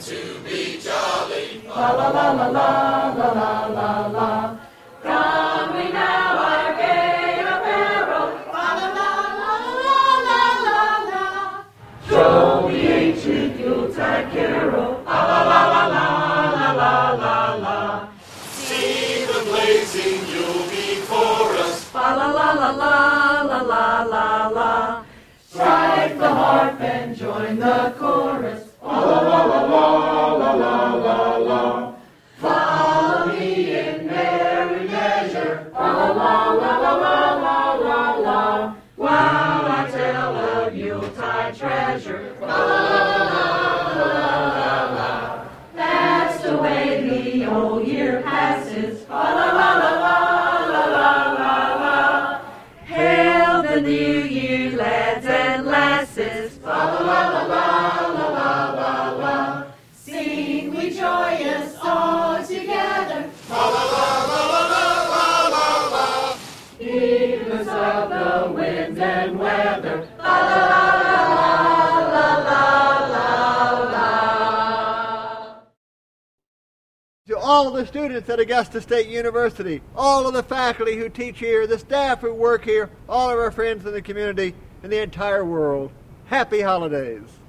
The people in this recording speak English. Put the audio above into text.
to be jolly. La la la la la la la la la. Come we now our gay apparel. La la la la la la la. Show the ancient Yuletide carol. La la la la la la la la. See the blazing Yule before us. La la la la la la la la la. Strike the harp and join the chorus. La la la la la la la la la. Follow me in merry measure. La la la la la la la la. While I tell of Yuletide treasure. La la la la la la. That's the way the old year passes. La la la la la la la la. Hail the new year, lads and lasses. La la la la la la la la la. Sing we joyous all together. La la la la la la la la. Heedless of the winds and weather. La la la la la la la. To all of the students at Augusta State University, all of the faculty who teach here, the staff who work here, all of our friends in the community, and the entire world, happy holidays.